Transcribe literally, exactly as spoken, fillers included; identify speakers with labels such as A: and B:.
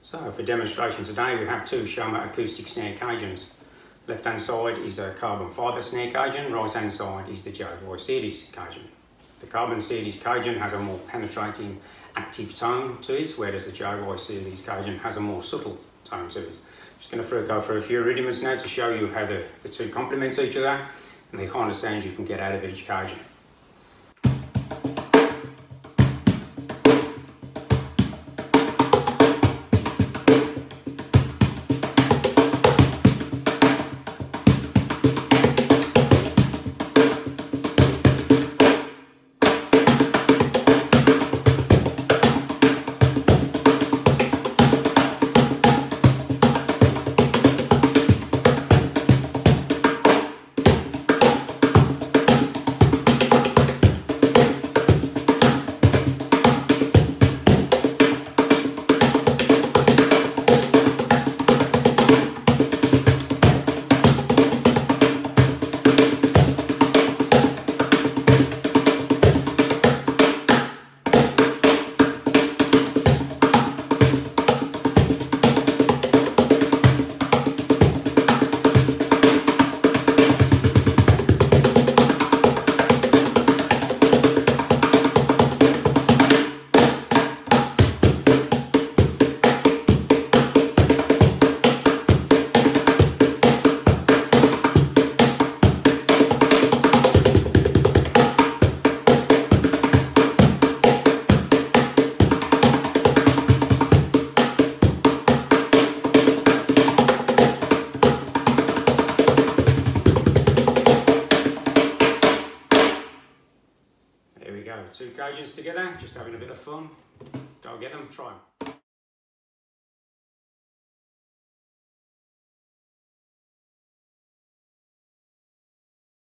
A: So for demonstration today we have two Shoma Acoustics Cajons. Left hand side is a carbon fibre snare Cajon, right hand side is the Shoma Acoustics Cajon. The carbon Acoustics Cajon has a more penetrating active tone to it, whereas the Shoma Acoustics Cajon has a more subtle tone to it. Just going to go for a few rudiments now to show you how the, the two complement each other and the kind of sounds you can get out of each Cajon. There we go, two Cajons together, just having a bit of fun. Go get them, try them.